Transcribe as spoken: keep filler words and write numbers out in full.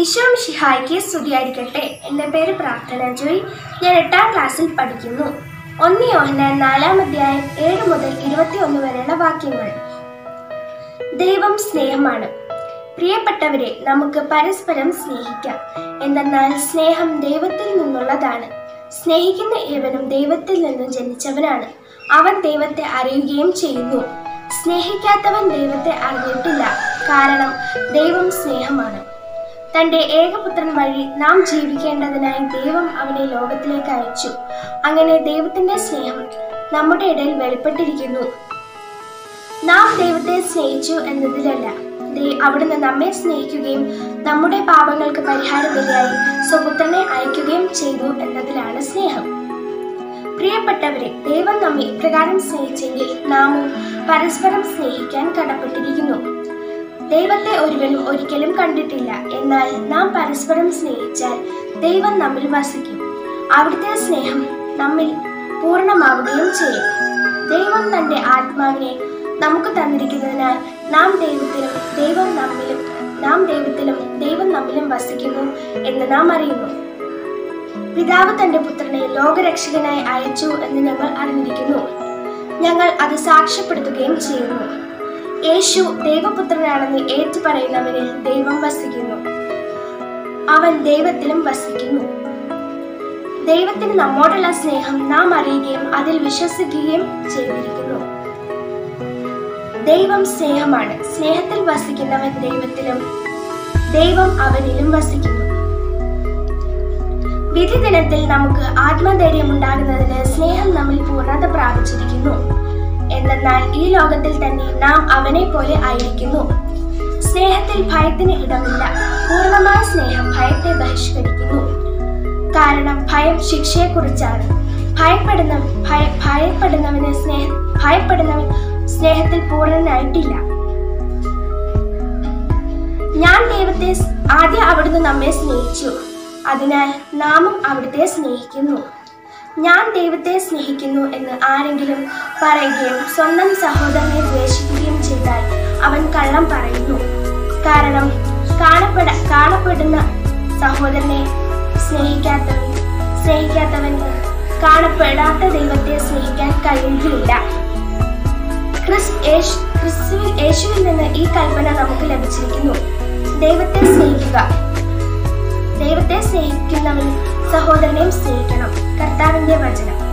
ഈശോ മിശിഹായ്ക്ക് സ്തുതിയായിരിക്കട്ടെ. എൻ്റെ പേര് പ്രാർത്ഥന ജോയ്. ഞാൻ എട്ടാം ക്ലാസ്സിൽ പഠിക്കുന്നു. ഒന്ന് യോഹന്നാൻ നാലാം അധ്യായം ഏഴ് മുതൽ ഇരുപത്തി ഒന്ന് വരെയുള്ള വാക്യങ്ങൾ. ദൈവം സ്നേഹമാണ്. പ്രിയപ്പെട്ടവരെ, നമുക്ക് പരസ്പരം സ്നേഹിക്കാം. എന്തെന്നാൽ സ്നേഹം ദൈവത്തിൽ നിന്നുള്ളതാണ്. സ്നേഹിക്കുന്ന ഏവനും ദൈവത്തിൽ നിന്നും ജനിച്ചവനാണ്. അവൻ ദൈവത്തെ അറിയുകയും ചെയ്യുന്നു. സ്നേഹിക്കാത്തവൻ ദൈവത്തെ അറിഞ്ഞിട്ടില്ല, കാരണം ദൈവം സ്നേഹമാണ്. തന്റെ ഏകപുത്രൻ വഴി നാം ജീവിക്കേണ്ടതിനായി ദൈവം അവനെ ലോകത്തിലേക്ക് അയച്ചു. അങ്ങനെ ദൈവത്തിന്റെ സ്നേഹം നമ്മുടെ ഇടയിൽ വെളിപ്പെട്ടിരിക്കുന്നു. നാം ദൈവത്തെ സ്നേഹിച്ചു എന്നതിലല്ല, അവിടുന്ന് നമ്മെ സ്നേഹിക്കുകയും നമ്മുടെ പാപങ്ങൾക്ക് പരിഹാരത്തിനായി സ്വപുത്രനെ അയക്കുകയും ചെയ്തു എന്നതിലാണ് സ്നേഹം. പ്രിയപ്പെട്ടവരെ, ദൈവം നമ്മെ ഇപ്രകാരം സ്നേഹിച്ചെങ്കിൽ നാമും പരസ്പരം സ്നേഹിക്കാൻ കടപ്പെട്ടിരിക്കുന്നു. ദൈവത്തെ ഒരുവനും ഒരിക്കലും കണ്ടിട്ടില്ല. എന്നാൽ നാം പരസ്പരം സ്നേഹിച്ചാൽ ദൈവം നമ്മിൽ വസിക്കും. അവിടുത്തെ സ്നേഹം നമ്മിൽ പൂർണ്ണമാവുകയും ചെയ്യും. ദൈവം തന്റെ ആത്മാവിനെ നമുക്ക് തന്നിരിക്കുന്നതിനാൽ നാം ദൈവത്തിലും ദൈവം നമ്മിലും നാം ദൈവത്തിലും ദൈവം നമ്മിലും വസിക്കുന്നു എന്ന് നാം അറിയുന്നു. പിതാവ് തന്റെ പുത്രനെ ലോകരക്ഷകനായി അയച്ചു എന്ന് ഞങ്ങൾ അറിഞ്ഞിരിക്കുന്നു. ഞങ്ങൾ അത് സാക്ഷ്യപ്പെടുത്തുകയും ചെയ്യുന്നു. യേശു ദൈവപുത്രനാണെന്ന് ഏറ്റുപറയുന്നവനിൽ ദൈവം വസിക്കുന്നു. അവൻ ദൈവത്തിലും വസിക്കുന്നു. ദൈവത്തിന് നമ്മോടുള്ള സ്നേഹം നാം അറിയുകയും അതിൽ വിശ്വസിക്കുകയും ചെയ്തിരിക്കുന്നു. ദൈവം സ്നേഹമാണ്. സ്നേഹത്തിൽ വസിക്കുന്നവൻ ദൈവത്തിലും ദൈവം അവനിലും വസിക്കുന്നു. വിധി ദിനത്തിൽ നമുക്ക് ആത്മധൈര്യം ഉണ്ടാകുന്നതിന് സ്നേഹം നമ്മിൽ പൂർണ്ണത പ്രാപിച്ചിരിക്കുന്നു. എന്നാൽ ഈ ലോകത്തിൽ തന്നെ നാം അവനെ പോലെ ആയിരിക്കുന്നു. സ്നേഹത്തിൽ ഭയത്തിന് ഇടമില്ല. പൂർണ്ണമായ സ്നേഹം ഭയത്തെ ബഹിഷ്കരിക്കുന്നു. കാരണം ഭയം ശിക്ഷയെക്കുറിച്ചാണ്. ഭയപ്പെടുന്ന ഭയ ഭയപ്പെടുന്നവന് സ്നേഹ ഭയപ്പെടുന്നവൻ സ്നേഹത്തിൽ പൂർണ്ണനായിട്ടില്ല. ഞാൻ ദൈവത്തെ ആദ്യം അവിടുന്ന് നമ്മെ സ്നേഹിച്ചു, അതിനാൽ നാമും അവിടുത്തെ സ്നേഹിക്കുന്നു. ഞാൻ ദൈവത്തെ സ്നേഹിക്കുന്നു എന്ന് ആരെങ്കിലും പറയുകയും സ്വന്തം സഹോദരനെ ദ്വേഷിക്കുകയും ചെയ്താൽ അവൻ കള്ളം പറയുന്നു. കാരണം കാണപ്പെട കാണപ്പെടുന്ന സഹോദരനെ സ്നേഹിക്കാത്തവൻ സ്നേഹിക്കാത്തവന് കാണപ്പെടാത്ത ദൈവത്തെ സ്നേഹിക്കാൻ കഴിയുകയില്ല. ക്രിസ്തു യേശുവിൽ നിന്ന് ഈ കൽപ്പന നമുക്ക് ലഭിച്ചിരിക്കുന്നു: ദൈവത്തെ സ്നേഹിക്കുക. ദൈവത്തെ സ്നേഹിക്കുന്നവൻ സഹോദരനെയും സ്നേഹിക്കണം. കർത്താവിന്റെ വചനം.